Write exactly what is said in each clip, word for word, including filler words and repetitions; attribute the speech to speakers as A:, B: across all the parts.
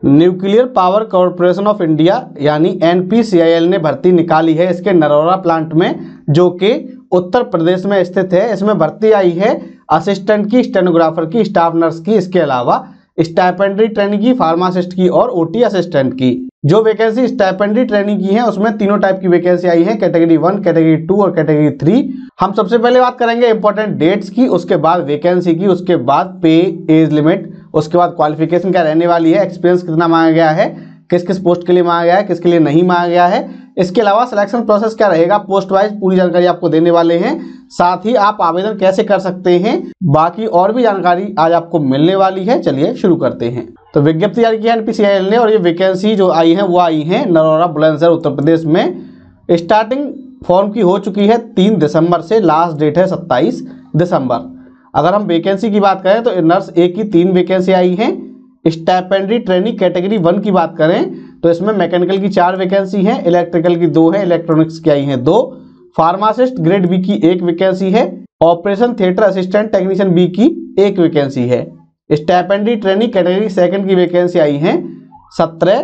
A: Nuclear power corporation of India यानी N P C I L ने भर्ती निकाली है इसके नरोरा प्लांट में, जो कि उत्तर प्रदेश में स्थित है। इसमें भर्ती आई है असिस्टेंट की, स्टेनोग्राफर की, स्टाफ नर्स की, इसके अलावा स्टाइपेंडरी ट्रेनिंग की, फार्मासिस्ट की और ओटी असिस्टेंट की। जो वैकेंसी स्टाइपेंडरी ट्रेनिंग की है उसमें तीनों टाइप की वैकेंसी आई है, कैटेगरी वन, कैटेगरी टू और कैटेगरी थ्री। हम सबसे पहले बात करेंगे इंपॉर्टेंट डेट्स की, उसके बाद वैकेंसी की, उसके बाद पे, एज लिमिट, उसके बाद क्वालिफिकेशन क्या रहने वाली है, एक्सपीरियंस कितना मांगा गया है, किस किस पोस्ट के लिए मांगा गया है, किसके लिए नहीं मांगा गया है, इसके अलावा सिलेक्शन प्रोसेस क्या रहेगा, पोस्ट वाइज पूरी जानकारी आपको देने वाले हैं। साथ ही आप आवेदन कैसे कर सकते हैं, बाकी और भी जानकारी आज आपको मिलने वाली है। चलिए शुरू करते हैं। तो विज्ञप्ति जारी किया N P C I L ने और ये वैकेंसी जो आई है वो आई है नरोरा बुलंदशहर उत्तर प्रदेश में। स्टार्टिंग फॉर्म की हो चुकी है तीन दिसंबर से, लास्ट डेट है सत्ताईस दिसंबर। अगर हम वैकेंसी की बात करें तो नर्स ए की तीन वैकेंसी आई हैं। स्टाइपेंडरी ट्रेनिंग कैटेगरी वन की बात करें तो इसमें मैकेनिकल की चार वैकेंसी हैं, इलेक्ट्रिकल की दो है, इलेक्ट्रॉनिक्स की आई हैं दो, फार्मासिस्ट ग्रेड बी की एक वैकेंसी है, operation theatre assistant technician B की एक वैकेंसी है। स्टाइपेंडरी ट्रेनिंग कैटेगरी सेकंड की वैकेंसी आई हैं सत्रह,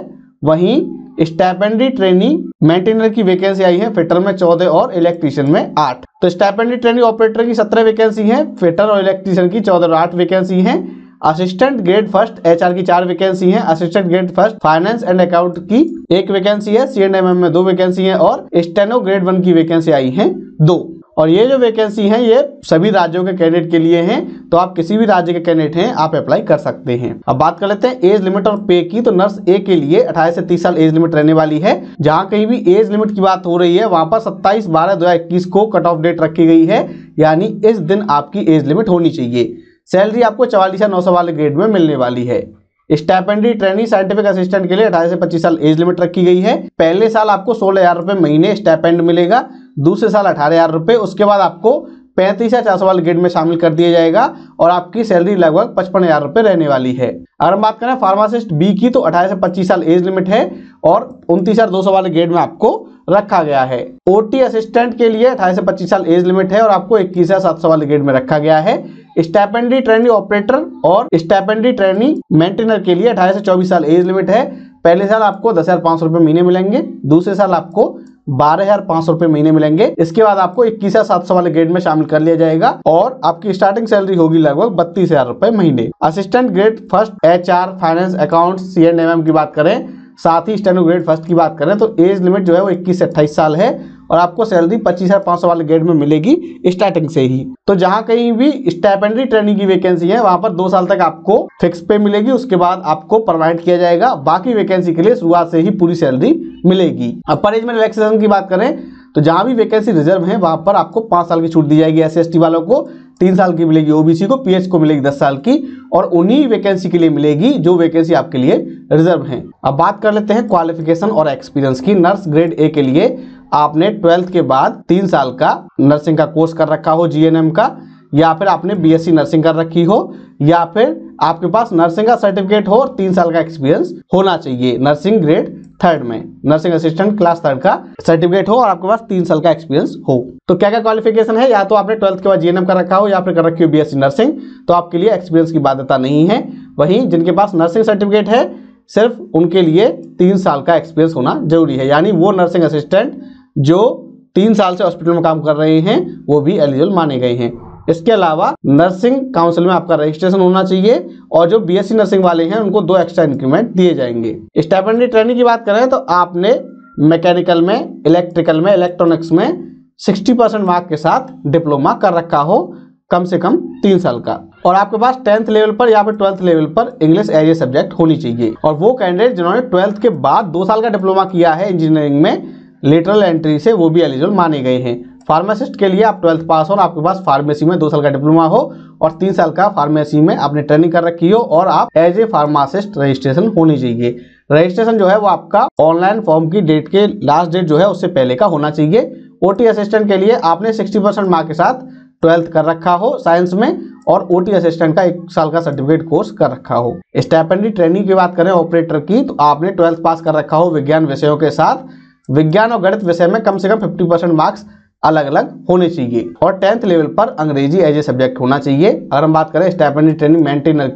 A: वहीं स्टाइपेंडरी ट्रेनिंग मेंटेनर की वैकेंसी आई है फिटर में चौदह और इलेक्ट्रीशियन में आठ। तो स्टाइपेंडरी ट्रेनिंग ऑपरेटर की सत्रह वैकेंसी है, फिटर और इलेक्ट्रीशियन की चौदह और आठ वैकेंसी हैं। असिस्टेंट ग्रेड फर्स्ट एचआर की चार वैकेंसी हैं, assistant grade first finance and account की एक वैकेंसी है, सी एंड एम एम में दो वैकेंसी हैं और स्टेनो ग्रेड वन की वैकेंसी आई हैं दो। और ये जो वैकेंसी हैं ये सभी राज्यों के कैंडिडेट के लिए हैं, तो आप किसी भी राज्य के कैंडिडेट हैं आप अप्लाई कर सकते हैं। अब बात कर लेते हैं एज लिमिट और पे की। तो नर्स ए के लिए अठारह से तीस साल एज लिमिट रहने वाली है। जहां कहीं भी एज लिमिट की बात हो रही है वहां पर सत्ताईस बारह दो हजार इक्कीस को कट ऑफ डेट रखी गई है, यानी इस दिन आपकी एज लिमिट होनी चाहिए। सैलरी आपको चवालीस हजार नौ सौ वाले ग्रेड में मिलने वाली है। स्टाइपेंडरी ट्रेनिंग साइंटिफिक असिस्टेंट के लिए अठारह से पच्चीस साल एज लिमिट रखी गई है। पहले साल आपको सोलह हजार रुपए महीने स्टाइपेंड मिलेगा, दूसरे साल अठारह हजार रुपए, उसके बाद आपको पैंतीस या चार सौ वाले ग्रेड में शामिल कर दिया जाएगा और आपकी सैलरी लगभग पचपन हजार रुपए रहने वाली है। अगर हम बात करें फार्मासिस्ट बी की तो अठारह से पच्चीस साल एज लिमिट है और उनतीस हजार दो सौ वाले ग्रेड में आपको रखा गया है। ओटी असिस्टेंट के लिए अठारह से पच्चीस साल एज लिमिट है और आपको इक्कीस हजार सात सौ वाले ग्रेड में रखा गया है। स्टाइपेंडरी ट्रेनिंग ऑपरेटर और स्टाइपेंडरी ट्रेनिंग मेंटेनर के लिए अठारह से चौबीस साल एज लिमिट है। पहले साल आपको दस हजार पाँच सौ रुपये महीने मिलेंगे, दूसरे साल आपको बारह हजार पाँच सौ रुपये महीने मिलेंगे, इसके बाद आपको इक्कीस हजार सात सौ वाले ग्रेड में शामिल कर लिया जाएगा और आपकी स्टार्टिंग सैलरी होगी लगभग बत्तीस हजार रुपये महीने। Assistant grade first H R finance account C and M M की बात करें, साथ ही स्टेनो ग्रेड फर्स्ट की बात करें तो एज लिमिट जो है वो इक्कीस से अट्ठाईस साल है और आपको सैलरी पच्चीस हजार पाँच सौ वाले ग्रेड में मिलेगी स्टार्टिंग से ही। तो जहां कहीं भी स्टाइपेंडरी ट्रेनिंग की वैकेंसी है वहां पर दो साल तक आपको फिक्स पे मिलेगी, उसके बाद आपको परमानेंट किया जाएगा। बाकी वैकेंसी के लिए शुरुआत से ही पूरी सैलरी मिलेगी। अब पर एज में रिलैक्सेशन की बात करें तो जहां भी वैकेंसी रिजर्व है वहां पर आपको पांच साल की छूट दी जाएगी। एस सी एस टी वालों को तीन साल की मिलेगी, ओबीसी को, पीएच को मिलेगी दस साल की और उन्हीं वैकेंसी के लिए मिलेगी जो वैकेंसी आपके लिए रिजर्व है। अब बात कर लेते हैं क्वालिफिकेशन और एक्सपीरियंस की। नर्स ग्रेड ए के लिए आपने ट्वेल्थ के बाद तीन साल का नर्सिंग का कोर्स कर रखा हो जी एन एम का, या फिर आपने बीएससी नर्सिंग कर रखी हो, या फिर आपके पास नर्सिंग का सर्टिफिकेट हो और तीन साल का एक्सपीरियंस होना चाहिए। नर्सिंग ग्रेड थर्ड में नर्सिंग असिस्टेंट क्लास थर्ड का सर्टिफिकेट हो और आपके पास तीन साल का एक्सपीरियंस हो। तो क्या क्या क्वालिफिकेशन है, या तो आपने ट्वेल्थ के बाद जीएनएम कर रखा हो या फिर कर रखी हो बीएससी नर्सिंग, तो आपके लिए एक्सपीरियंस की बाध्यता नहीं है। वहीं जिनके पास नर्सिंग सर्टिफिकेट है सिर्फ उनके लिए तीन साल का एक्सपीरियंस होना जरूरी है, यानी वो नर्सिंग असिस्टेंट जो तीन साल से हॉस्पिटल में काम कर रहे हैं वो भी एलिजिबल माने गए हैं। इसके अलावा नर्सिंग काउंसिल में आपका रजिस्ट्रेशन होना चाहिए और जो बीएससी नर्सिंग वाले हैं उनको दो एक्स्ट्रा इंक्रीमेंट दिए जाएंगे। स्टाइपेंडरी ट्रेनिंग की बात करें तो आपने मैकेनिकल में, इलेक्ट्रिकल में, इलेक्ट्रॉनिक्स में साठ परसेंट मार्क के साथ डिप्लोमा कर रखा हो कम से कम तीन साल का, और आपके पास टेंथ लेवल पर या फिर ट्वेल्थ लेवल पर इंग्लिश एज ए सब्जेक्ट होनी चाहिए। और वो कैंडिडेट जिन्होंने ट्वेल्थ के बाद दो साल का डिप्लोमा किया है इंजीनियरिंग में लेटरल एंट्री से, वो भी एलिजिबल माने गए हैं। फार्मासिस्ट के लिए आप ट्वेल्थ पास हो और आपके पास फार्मेसी में दो साल का डिप्लोमा हो और तीन साल का फार्मेसी में आपने ट्रेनिंग कर रखी हो और आप एज ए फार्मासिस्ट रजिस्ट्रेशन होनी चाहिए। रजिस्ट्रेशन जो है वो आपका ऑनलाइन फॉर्म की डेट के लास्ट डेट जो है उससे पहले का होना चाहिए। ओटी असिस्टेंट के लिए आपने साठ परसेंट मार्क के साथ ट्वेल्थ कर रखा हो साइंस में और ओटी असिस्टेंट का एक साल का सर्टिफिकेट कोर्स कर रखा हो। स्टाइपेंडरी ट्रेनिंग की बात करें ऑपरेटर की तो आपने ट्वेल्थ पास कर रखा हो विज्ञान विषयों के साथ, विज्ञान और गणित विषय में कम से कम पचास परसेंट मार्क्स अलग अलग होने चाहिए और टेंथ लेवल पर अंग्रेजी एज ए सब्जेक्ट होना चाहिए। अगर हम बात करें स्टाइपेंडरी ट्रेनिंग मेंटेनर की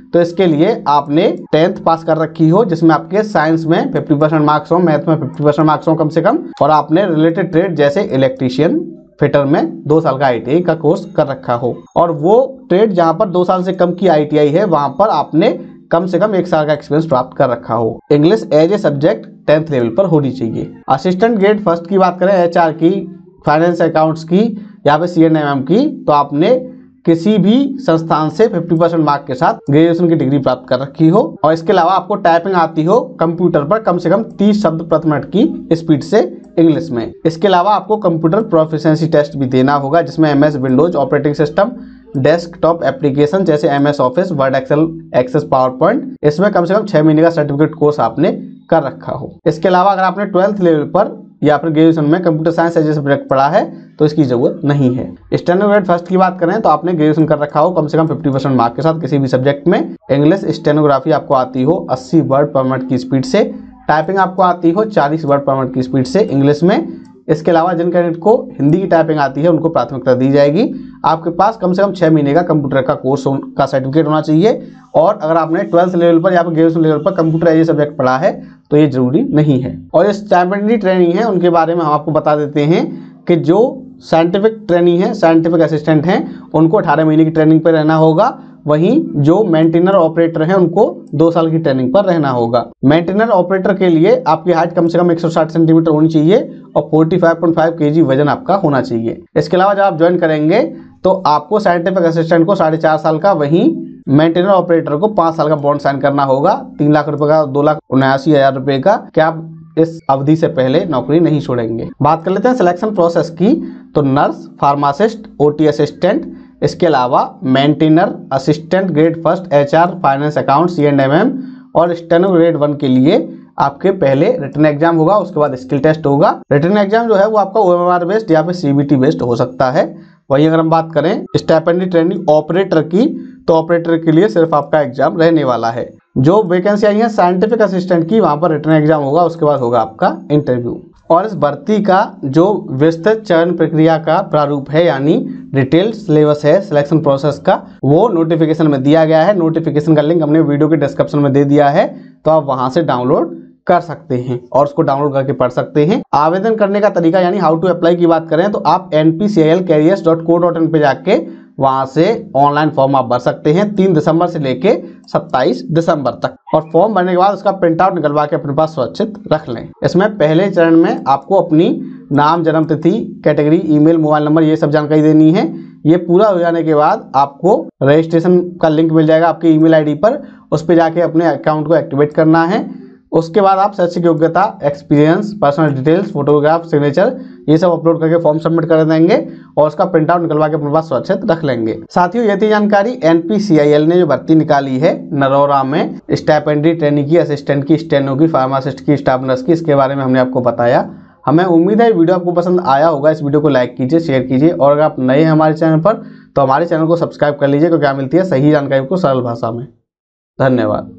A: तो इसके लिए आपने टेंथ पास कर रखी हो, जिसमें आपके साइंस में फिफ्टी परसेंट मार्क्स हो, मैथ में फिफ्टी परसेंट मार्क्स हो कम से कम, और आपने रिलेटेड ट्रेड जैसे इलेक्ट्रीशियन, फिटर में दो साल का आई टी आई का कोर्स कर रखा हो, और वो ट्रेड जहां पर दो साल से कम की आई टी आई है वहां पर आपने कम से कम एक साल का एक्सपीरियंस प्राप्त कर रखा हो। English as a subject tenth level पर होनी चाहिए। असिस्टेंट ग्रेड फर्स्ट की बात करें, एच आर की, फाइनेंस अकाउंट्स की या फिर सी एन एम एम की, तो आपने किसी भी संस्थान से पचास परसेंट मार्क के साथ ग्रेजुएशन की डिग्री प्राप्त कर रखी हो, और इसके अलावा आपको टाइपिंग आती हो कंप्यूटर पर कम से कम तीस शब्द प्रति मिनट की स्पीड से इंग्लिश में। इसके अलावा आपको कंप्यूटर प्रोफिशिएंसी टेस्ट भी देना होगा, जिसमें M S Windows operating system, desktop application जैसे M S office, word, excel, access, power point, इसमें कम से कम छह महीने का सर्टिफिकेट कोर्स आपने कर रखा हो। इसके अलावा अगर आपने ट्वेल्थ लेवल पर या फिर ग्रेजुएशन में computer science as a subject पढ़ा है तो इसकी जरूरत नहीं है। स्टेनो ग्रेड फर्स्ट की बात करें तो आपने ग्रेजुएशन कर रखा हो कम से कम पचास परसेंट मार्क के साथ किसी भी सब्जेक्ट में, इंग्लिश स्टेनोग्राफी आपको आती हो अस्सी वर्ड पर मिनट की स्पीड से, टाइपिंग आपको आती हो चालीस वर्ड पर मिनट की स्पीड से इंग्लिश में। इसके अलावा जिन कैंडिडेट को हिंदी की टाइपिंग आती है उनको प्राथमिकता दी जाएगी। आपके पास कम से कम छह महीने का कंप्यूटर का कोर्स का सर्टिफिकेट होना चाहिए, और अगर आपने ट्वेल्थ लेवल पर या फिर ग्रेजुएशन लेवल पर कंप्यूटर एज ए सब्जेक्ट पढ़ा है तो ये जरूरी नहीं है। और ये स्टाइपेंडरी ट्रेनिंग है उनके बारे में हम आपको बता देते हैं कि जो साइंटिफिक ट्रेनिंग है, साइंटिफिक असिस्टेंट हैं, उनको अठारह महीने की ट्रेनिंग पर रहना होगा। वहीं जो मेंटेनर ऑपरेटर हैं उनको दो साल की ट्रेनिंग पर रहना होगा। मेंटेनर ऑपरेटर के लिए आपकी हाइट कम से कम एक सौ साठ सेंटीमीटर होनी चाहिए और पैंतालीस पॉइंट पाँच केजी वजन आपका होना चाहिए। इसके अलावा जब आप ज्वाइन करेंगे तो आपको साइंटिफिक असिस्टेंट को साढ़े चार साल का, वहीं मेंटेनर ऑपरेटर को पाँच साल का बॉन्ड साइन करना होगा, तीन लाख रुपए का, दो लाख उन्यासी हजार रुपए का, क्या आप इस अवधि से पहले नौकरी नहीं छोड़ेंगे। बात कर लेते हैं सिलेक्शन प्रोसेस की, तो नर्स, फार्मासिस्ट, ओटी असिस्टेंट, इसके अलावा maintainer, assistant grade first, HR, finance account, C and M M और स्टेनो ग्रेड वन के लिए आपके पहले रिटन एग्जाम होगा, उसके बाद स्किल टेस्ट होगा। रिटन एग्जाम जो है वो आपका ओ एम आर बेस्ड या फिर सी बी टी बेस्ड हो सकता है। वही अगर हम बात करें स्टाइपेंडरी ट्रेनिंग ऑपरेटर की, तो ऑपरेटर के लिए सिर्फ आपका एग्जाम रहने वाला है। जो वैकेंसी आई है साइंटिफिक असिस्टेंट की, वहां पर रिटन एग्जाम होगा, उसके बाद होगा आपका इंटरव्यू। और इस भर्ती का जो विस्तृत चयन प्रक्रिया का प्रारूप है, यानी डिटेल्ड सिलेबस है सिलेक्शन प्रोसेस का, वो नोटिफिकेशन में दिया गया है। नोटिफिकेशन का लिंक हमने वीडियो के डिस्क्रिप्शन में दे दिया है, तो आप वहां से डाउनलोड कर सकते हैं और उसको डाउनलोड करके पढ़ सकते हैं। आवेदन करने का तरीका यानी हाउ टू अप्लाई की बात करें तो आप N P C I L careers dot co dot in पे जाके वहां से ऑनलाइन फॉर्म आप भर सकते हैं तीन दिसंबर से लेके सत्ताईस दिसंबर तक, और फॉर्म भरने के बाद उसका प्रिंट आउट निकलवा के अपने पास सुरक्षित रख लें। इसमें पहले चरण में आपको अपनी नाम, जन्म तिथि, कैटेगरी, ईमेल, मोबाइल नंबर, ये सब जानकारी देनी है। ये पूरा हो जाने के बाद आपको रजिस्ट्रेशन का लिंक मिल जाएगा आपके ईमेल आईडी पर, उस पर जाके अपने अकाउंट को एक्टिवेट करना है। उसके बाद आप शैक्षिक योग्यता, experience, personal details, photograph, signature, ये सब अपलोड करके फॉर्म सबमिट कर देंगे और उसका प्रिंट आउट निकलवा के अपने पास सुरक्षित रख लेंगे। साथियों, ये थी जानकारी N P C I L ने जो भर्ती निकाली है नरोरा में स्टाइपेंडरी ट्रेनिंग की, असिस्टेंट की, स्टेनो की, फार्मासिस्ट की, स्टाफ नर्स की, इसके बारे में हमने आपको बताया। हमें उम्मीद है वीडियो आपको पसंद आया होगा। इस वीडियो को लाइक कीजिए, शेयर कीजिए, और अगर आप नए हैं हमारे चैनल पर तो हमारे चैनल को सब्सक्राइब कर लीजिए, क्योंकि क्या मिलती है सही जानकारी को सरल भाषा में। धन्यवाद।